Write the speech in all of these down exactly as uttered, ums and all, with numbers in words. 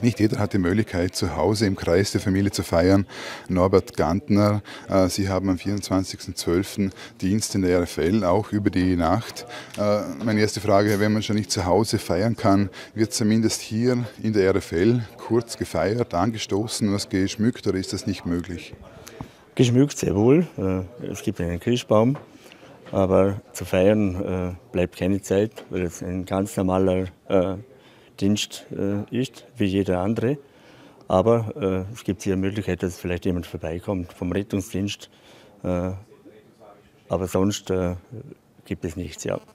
Nicht jeder hat die Möglichkeit, zu Hause im Kreis der Familie zu feiern. Norbert Gantner, äh, Sie haben am vierundzwanzigsten zwölften Dienst in der R F L, auch über die Nacht. Äh, meine erste Frage, wenn man schon nicht zu Hause feiern kann, wird zumindest hier in der R F L kurz gefeiert, angestoßen, was geschmückt, oder ist das nicht möglich? Geschmückt sehr wohl. Äh, es gibt einen Christbaum, aber zu feiern äh, bleibt keine Zeit, weil es ein ganz normaler äh, Dienst äh, ist, wie jeder andere. Aber äh, es gibt hier eine Möglichkeit, dass vielleicht jemand vorbeikommt vom Rettungsdienst. Äh, aber sonst äh, gibt es nichts, ja.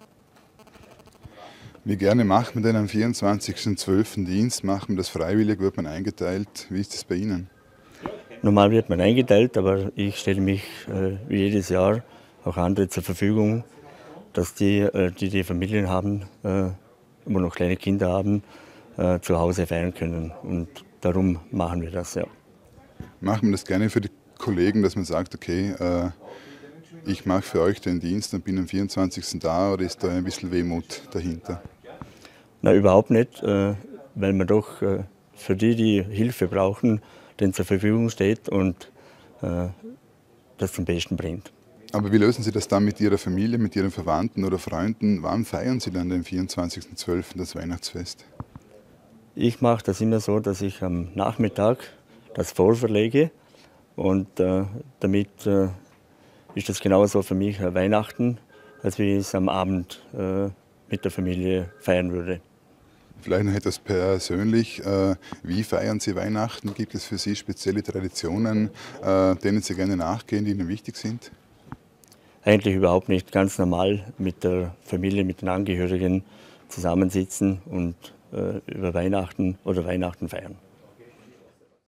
Wie gerne macht man denn am vierundzwanzigsten zwölften Dienst? Macht man das freiwillig? Wird man eingeteilt? Wie ist das bei Ihnen? Normal wird man eingeteilt, aber ich stelle mich äh, wie jedes Jahr auch andere zur Verfügung, dass die, äh, die die Familien haben, äh, immer noch kleine Kinder haben, äh, zu Hause feiern können. Und darum machen wir das, ja. Macht man das gerne für die Kollegen, dass man sagt, okay, äh, ich mache für euch den Dienst und bin am vierundzwanzigsten da, oder ist da ein bisschen Wehmut dahinter? Na, überhaupt nicht, äh, weil man doch äh, für die, die Hilfe brauchen, den zur Verfügung steht und äh, das zum Besten bringt. Aber wie lösen Sie das dann mit Ihrer Familie, mit Ihren Verwandten oder Freunden? Wann feiern Sie dann den vierundzwanzigsten zwölften das Weihnachtsfest? Ich mache das immer so, dass ich am Nachmittag das vorverlege und äh, damit äh, ist das genauso für mich Weihnachten, als wie ich es am Abend äh, mit der Familie feiern würde. Vielleicht noch etwas persönlich. Äh, wie feiern Sie Weihnachten? Gibt es für Sie spezielle Traditionen, äh, denen Sie gerne nachgehen, die Ihnen wichtig sind? Eigentlich überhaupt nicht. Ganz normal mit der Familie, mit den Angehörigen zusammensitzen und äh, über Weihnachten oder Weihnachten feiern.